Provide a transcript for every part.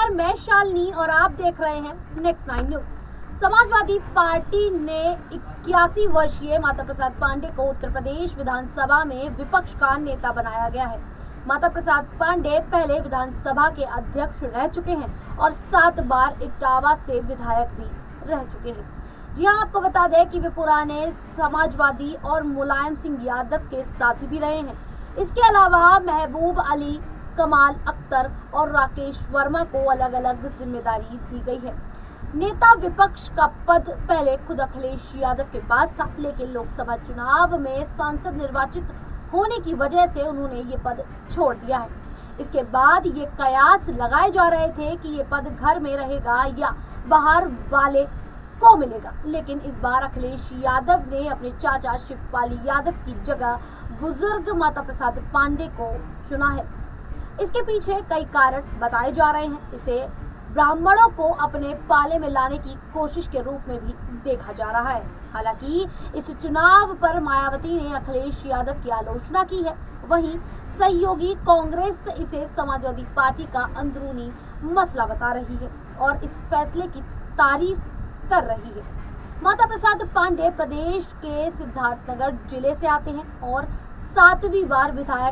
नमस्कार, मैं शालिनी और आप देख रहे हैं नेक्स्ट 9 न्यूज। समाजवादी पार्टी ने 81 वर्षीय माता प्रसाद पांडे को उत्तर प्रदेश विधानसभा में विपक्ष का नेता बनाया गया है। माता प्रसाद पांडे पहले विधानसभा के अध्यक्ष रह चुके हैं और 7 बार इटावा से विधायक भी रह चुके हैं। जी हाँ, आपको बता दें कि वे पुराने समाजवादी और मुलायम सिंह यादव के साथी भी रहे हैं। इसके अलावा महबूब अली, कमाल अख्तर और राकेश वर्मा को अलग अलग जिम्मेदारी दी गई है। नेता विपक्ष का पद पहले खुद अखिलेश यादव के पास था, लेकिन लोकसभा चुनाव में सांसद निर्वाचित होने की वजह से उन्होंने ये पद छोड़ दिया है। इसके बाद ये कयास लगाए जा रहे थे कि ये पद घर में रहेगा या बाहर वाले को मिलेगा, लेकिन इस बार अखिलेश यादव ने अपने चाचा शिवपाल यादव की जगह बुजुर्ग माता प्रसाद पांडे को चुना है। इसके पीछे कई कारण बताए जा रहे हैं। इसे ब्राह्मणों को अपने पाले में लाने की कोशिश के रूप में भी देखा जा रहा है। हालांकि इस चुनाव पर मायावती ने अखिलेश यादव की आलोचना की है, वहीं सहयोगी कांग्रेस इसे समाजवादी पार्टी का अंदरूनी मसला बता रही है और इस फैसले की तारीफ कर रही है। माता प्रसाद पांडे प्रदेश के सिद्धार्थनगर जिले से आते हैं और 7वीं बार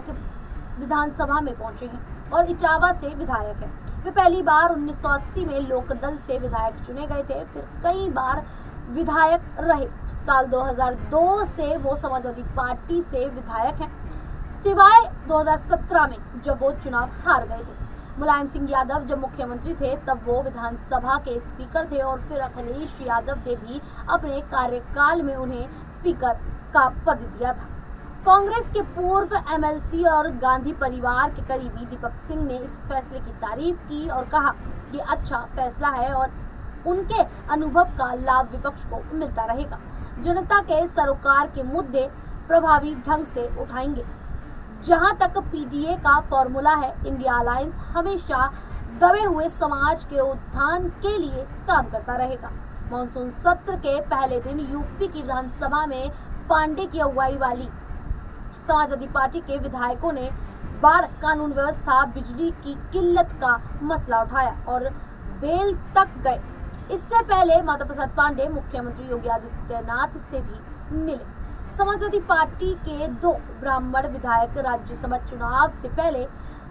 विधानसभा में पहुंचे हैं और इटावा से विधायक हैं। वे पहली बार 1980 में लोकदल से विधायक चुने गए थे, फिर कई बार विधायक रहे। साल 2002 से वो समाजवादी पार्टी से विधायक हैं, सिवाय 2017 में जब वो चुनाव हार गए थे। मुलायम सिंह यादव जब मुख्यमंत्री थे तब वो विधानसभा के स्पीकर थे और फिर अखिलेश यादव ने भी अपने कार्यकाल में उन्हें स्पीकर का पद दिया था। कांग्रेस के पूर्व एमएलसी और गांधी परिवार के करीबी दीपक सिंह ने इस फैसले की तारीफ की और कहा कि अच्छा फैसला है और उनके अनुभव का लाभ विपक्ष को मिलता रहेगा। जनता के सरोकार के मुद्दे प्रभावी ढंग से उठाएंगे। जहां तक पीडीए का फॉर्मूला है, इंडिया अलायंस हमेशा दबे हुए समाज के उत्थान के लिए काम करता रहेगा। मानसून सत्र के पहले दिन यूपी की विधानसभा में पांडे की अगुवाई वाली समाजवादी पार्टी के विधायकों ने बाढ़, कानून व्यवस्था, बिजली की किल्लत का मसला उठाया और बेल तक गए। इससे पहले माता प्रसाद पांडे मुख्यमंत्री योगी आदित्यनाथ से भी मिले। समाजवादी पार्टी के 2 ब्राह्मण विधायक राज्यसभा चुनाव से पहले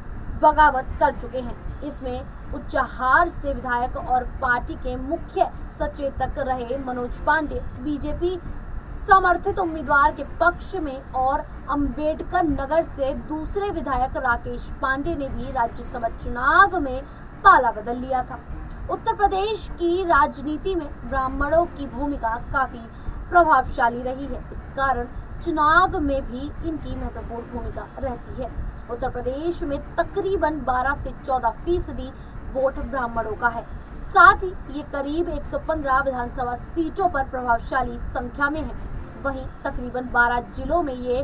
बगावत कर चुके हैं। इसमें उच्चाहार से विधायक और पार्टी के मुख्य सचेतक रहे मनोज पांडे बीजेपी समर्थित उम्मीदवार के पक्ष में और अंबेडकर नगर से दूसरे विधायक राकेश पांडे ने भी राज्यसभा चुनाव में पाला बदल लिया था। उत्तर प्रदेश की राजनीति में ब्राह्मणों की भूमिका काफी प्रभावशाली रही है। इस कारण चुनाव में भी इनकी महत्वपूर्ण भूमिका रहती है। उत्तर प्रदेश में तकरीबन 12 से 14% वोट ब्राह्मणों का है। साथ ही ये करीब 115 विधानसभा सीटों पर प्रभावशाली संख्या में है। वहीं तकरीबन 12 जिलों में ये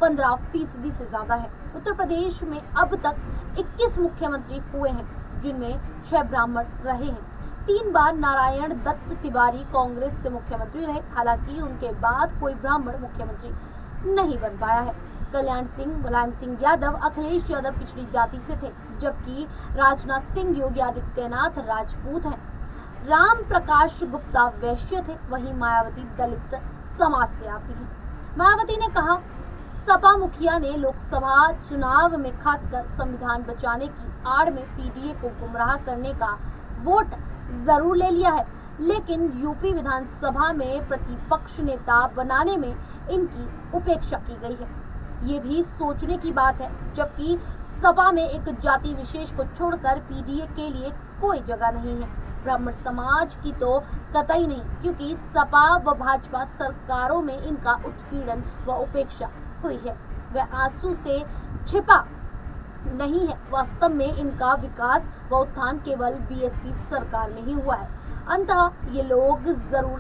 15% से ज्यादा है। उत्तर प्रदेश में अब तक 21 मुख्यमंत्री हुए हैं, जिनमें 6 ब्राह्मण रहे हैं। 3 बार नारायण दत्त तिवारी कांग्रेस से मुख्यमंत्री रहे, हालांकि उनके बाद कोई ब्राह्मण मुख्यमंत्री नहीं बन पाया है। कल्याण सिंह, मुलायम सिंह यादव, अखिलेश यादव पिछड़ी जाति से थे, जबकि राजनाथ सिंह योगी आदित्यनाथ राजपूत हैं। राम प्रकाश गुप्ता वैश्य थे, वहीं मायावती दलित समाज से आती है। मायावती ने कहा, सपा मुखिया ने लोकसभा चुनाव में खासकर संविधान बचाने की आड़ में पीडीए को गुमराह करने का वोट जरूर ले लिया है, लेकिन यूपी विधानसभा में प्रतिपक्ष नेता बनाने में इनकी उपेक्षा की गई है। ये भी सोचने की बात है, जबकि सपा में एक जाति विशेष को छोड़कर पीडीए के लिए कोई जगह नहीं है। ब्राह्मण समाज की तो कतई नहीं, क्योंकि सपा व भाजपा सरकारों में इनका उत्पीड़न व उपेक्षा हुई है। वह आंसू से छिपा नहीं है। वास्तव में इनका विकास व उत्थान केवल बीएसपी सरकार में ही हुआ है। अंततः ये लोग जरूर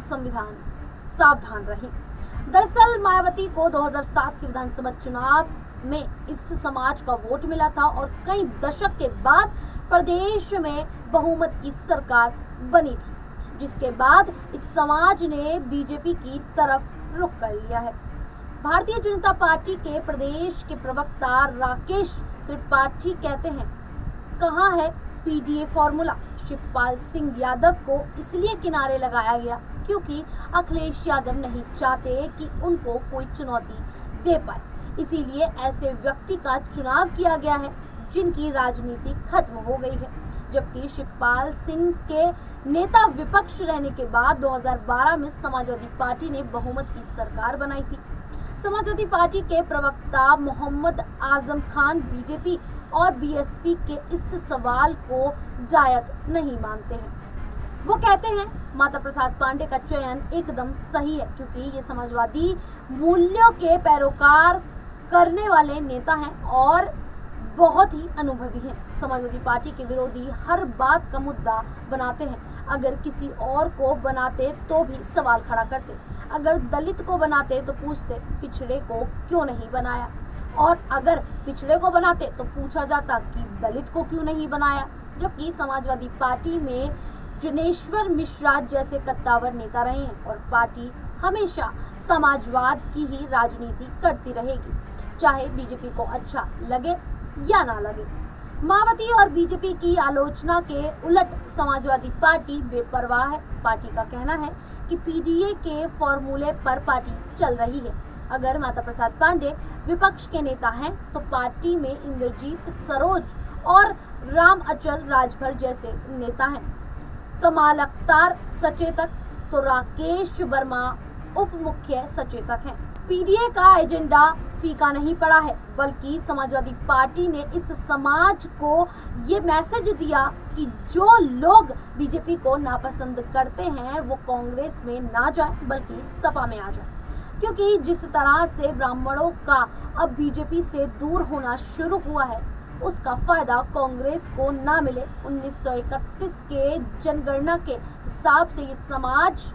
सावधान रहें। दरअसल मायावती को 2007 के विधानसभा चुनाव में इस समाज का वोट मिला था और कई दशक के बाद प्रदेश में बहुमत की सरकार बनी थी, जिसके बाद इस समाज ने बीजेपी की तरफ रुख कर लिया है। भारतीय जनता पार्टी के प्रदेश के प्रवक्ता राकेश त्रिपाठी कहते हैं, कहाँ है पीडीए फॉर्मूला? शिवपाल सिंह यादव को इसलिए किनारे लगाया गया क्योंकि अखिलेश यादव नहीं चाहते कि उनको कोई चुनौती दे पाए, इसीलिए ऐसे व्यक्ति का चुनाव किया गया है जिनकी राजनीति खत्म हो गई है। जबकि शिवपाल सिंह के नेता विपक्ष रहने के बाद 2012 में समाजवादी पार्टी ने बहुमत की सरकार बनाई थी। समाजवादी पार्टी के प्रवक्ता मोहम्मद आजम खान बीजेपी और बीएसपी के इस सवाल को जायज नहीं मानते हैं। वो कहते हैं माता प्रसाद पांडे का चयन एकदम सही है क्योंकि ये समाजवादी मूल्यों के पैरोकार करने वाले नेता हैं और बहुत ही अनुभवी हैं। समाजवादी पार्टी के विरोधी हर बात का मुद्दा बनाते हैं। अगर किसी और को बनाते तो भी सवाल खड़ा करते, अगर दलित को बनाते तो पूछते पिछड़े को क्यों नहीं बनाया, और अगर पिछड़े को बनाते तो पूछा जाता कि दलित को क्यों नहीं बनाया। जबकि समाजवादी पार्टी में जनेश्वर मिश्रा जैसे कद्दावर नेता रहे हैं और पार्टी हमेशा समाजवाद की ही राजनीति करती रहेगी, चाहे बीजेपी को अच्छा लगे या ना लगे। मायावती और बीजेपी की आलोचना के उलट समाजवादी पार्टी बेपरवाह है। पार्टी का कहना है कि पीडीए के फॉर्मूले पर पार्टी चल रही है। अगर माता प्रसाद पांडे विपक्ष के नेता हैं तो पार्टी में इंद्रजीत सरोज और राम अचल राजभर जैसे नेता हैं। कमाल अख्तर सचेतक तो राकेश वर्मा उप मुख्य सचेतक हैं। पीडीए का एजेंडा फीका नहीं पड़ा है, बल्कि समाजवादी पार्टी ने इस समाज को ये मैसेज दिया कि जो लोग बीजेपी को नापसंद करते हैं वो कांग्रेस में ना जाए बल्कि सपा में आ जाए, क्योंकि जिस तरह से ब्राह्मणों का अब बीजेपी से दूर होना शुरू हुआ है उसका फायदा कांग्रेस को ना मिले। 1931 के जनगणना के हिसाब से ये समाज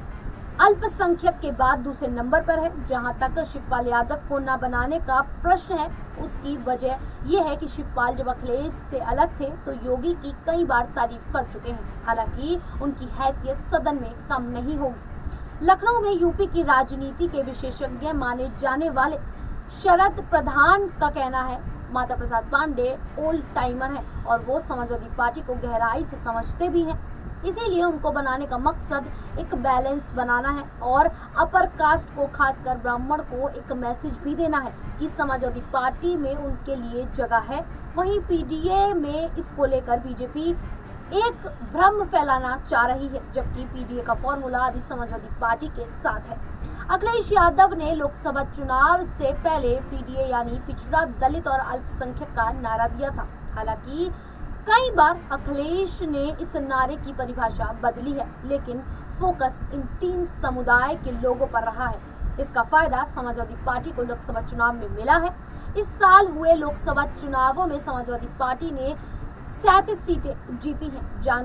अल्पसंख्यक के बाद दूसरे नंबर पर है। जहां तक शिवपाल यादव को न बनाने का प्रश्न है उसकी वजह यह है कि शिवपाल जब अखिलेश से अलग थे तो योगी की कई बार तारीफ कर चुके हैं, हालांकि उनकी हैसियत सदन में कम नहीं होगी। लखनऊ में यूपी की राजनीति के विशेषज्ञ माने जाने वाले शरद प्रधान का कहना है माता प्रसाद पांडे ओल्ड टाइमर हैं और वो समाजवादी पार्टी को गहराई से समझते भी हैं, इसीलिए उनको बनाने का मकसद एक बैलेंस बनाना है और अपर कास्ट को खासकर ब्राह्मण को एक मैसेज भी देना है कि समाजवादी पार्टी में उनके लिए जगह है। वहीं पीडीए में इसको लेकर बीजेपी एक भ्रम फैलाना चाह रही है, जबकि पीडीए का फॉर्मूला अभी समाजवादी पार्टी के साथ है। अखिलेश यादव ने लोकसभा चुनाव से पहले पीडीए यानी पिछड़ा दलित और अल्पसंख्यक का नारा दिया था। हालांकि कई बार अखिलेश ने इस नारे की परिभाषा बदली है, लेकिन फोकस इन तीन समुदाय के लोगों पर रहा है। इसका फायदा समाजवादी पार्टी को लोकसभा चुनाव में मिला है। इस साल हुए लोकसभा चुनावों में समाजवादी पार्टी ने 37 सीटें जीती हैं।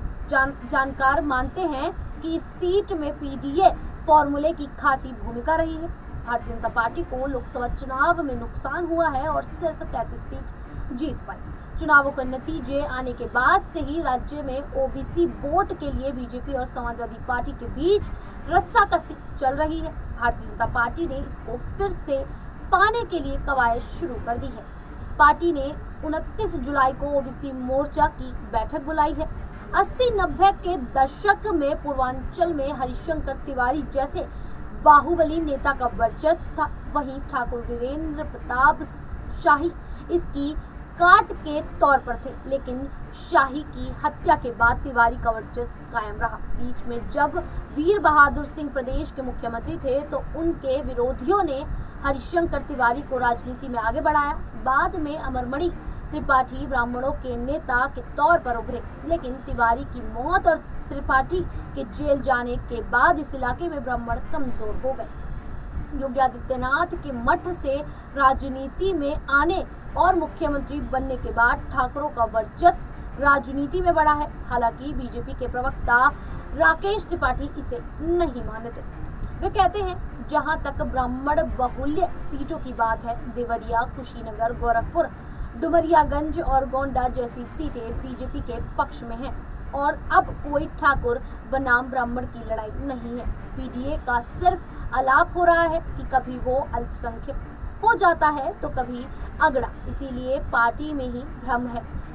जानकार मानते हैं कि इस सीट में पीडीए फॉर्मूले की खासी भूमिका रही है। भारतीय जनता पार्टी को लोकसभा चुनाव में नुकसान हुआ है और सिर्फ 33 सीट जीत पाई। चुनावों के नतीजे आने के बाद से ही राज्य में ओबीसी वोट के लिए बीजेपी और समाजवादी पार्टी के बीच रस्साकसी चल रही है। भारतीय जनता पार्टी ने इसको फिर से पाने के लिए कवायद शुरू कर दी है। पार्टी ने 29 जुलाई को ओबीसी मोर्चा की बैठक बुलाई है। 80-90 के दशक में पूर्वांचल में हरिशंकर तिवारी जैसे बाहुबली नेता का वर्चस्व था। वहीं ठाकुर वीरेंद्र प्रताप शाही इसकी काट के तौर पर थे, लेकिन शाही की हत्या के बाद तिवारी का वर्चस्व कायम रहा। बीच में जब वीर बहादुर सिंह प्रदेश के मुख्यमंत्री थे तो उनके विरोधियों ने हरिशंकर तिवारी को राजनीति में आगे बढ़ाया। बाद में अमरमणि त्रिपाठी ब्राह्मणों के नेता के तौर पर उभरे, लेकिन तिवारी की मौत और त्रिपाठी के जेल जाने के बाद इस इलाके में ब्राह्मण कमजोर हो गए। योगी आदित्यनाथ के मठ से राजनीति में आने और मुख्यमंत्री बनने के बाद ठाकुरों का वर्चस्व राजनीति में बढ़ा है। हालांकि बीजेपी के प्रवक्ता राकेश त्रिपाठी इसे नहीं मानते। वे कहते हैं जहां तक ब्राह्मण बहुल्य सीटों की बात है, देवरिया, कुशीनगर, गोरखपुर, डुमरियागंज और गोंडा जैसी सीटें बीजेपी के पक्ष में हैं और अब कोई ठाकुर बनाम ब्राह्मण की लड़ाई नहीं है। पीडीए का सिर्फ आलाप हो रहा है कि कभी वो अल्पसंख्यक हो जाता है तो कभी अगड़ा, इसीलिए पार्टी में ही भ्रम है।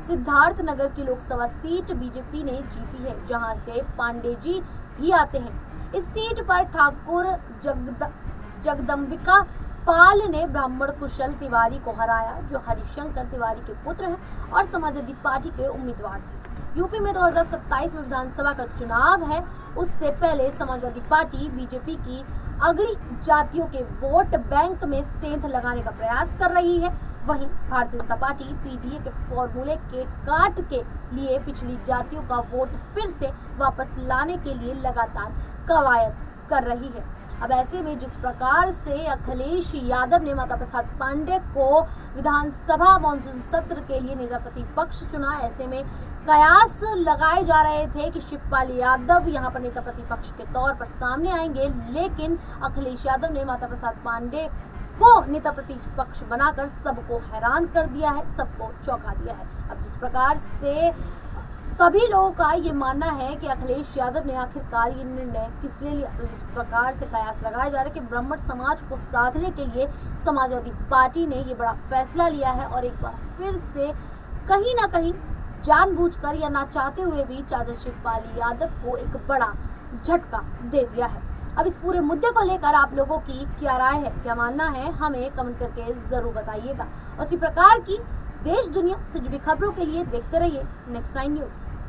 सिद्धार्थनगर की लोकसभा सीट बीजेपी ने जीती है, जहां से पांडे जी भी आते हैं। इस सीट पर ठाकुर जगदम्बिका पाल ने ब्राह्मण कुशल तिवारी को हराया, जो हरिशंकर तिवारी के पुत्र हैं और समाजवादी पार्टी के उम्मीदवार थे। यूपी में 2027 में विधानसभा का चुनाव है। उससे पहले समाजवादी पार्टी बीजेपी की अगड़ी जातियों के वोट बैंक में सेंध लगाने का प्रयास कर रही है। वहीं भारतीय जनता पार्टी पीडीए के फॉर्मूले के काट के लिए पिछड़ी जातियों का वोट फिर से वापस लाने के लिए लगातार कवायद कर रही है। अब ऐसे में जिस प्रकार से अखिलेश यादव ने माता प्रसाद पांडे को विधानसभा मॉनसून सत्र के लिए नेता प्रतिपक्ष चुना, ऐसे में कयास लगाए जा रहे थे कि शिवपाल यादव यहां पर नेता प्रतिपक्ष के तौर पर सामने आएंगे, लेकिन अखिलेश यादव ने माता प्रसाद पांडे को नेता प्रतिपक्ष बनाकर सबको हैरान कर दिया है, सबको चौंका दिया है। अब जिस प्रकार से सभी लोगों का ये मानना है कि अखिलेश यादव ने आखिरकार ये निर्णय किस लिए लिया, तो जिस प्रकार से कयास लगाया जा रहा है कि ब्राह्मण समाज को साधने के लिए समाजवादी पार्टी ने ये बड़ा फैसला लिया है और एक बार फिर से कहीं ना कहीं जानबूझकर या ना चाहते हुए भी चाचा शिवपाल यादव को एक बड़ा झटका दे दिया है। अब इस पूरे मुद्दे को लेकर आप लोगों की क्या राय है, क्या मानना है, हमें कमेंट करके जरूर बताइएगा। और इसी प्रकार की देश दुनिया से जुड़ी खबरों के लिए देखते रहिए नेक्स्ट 9 न्यूज़।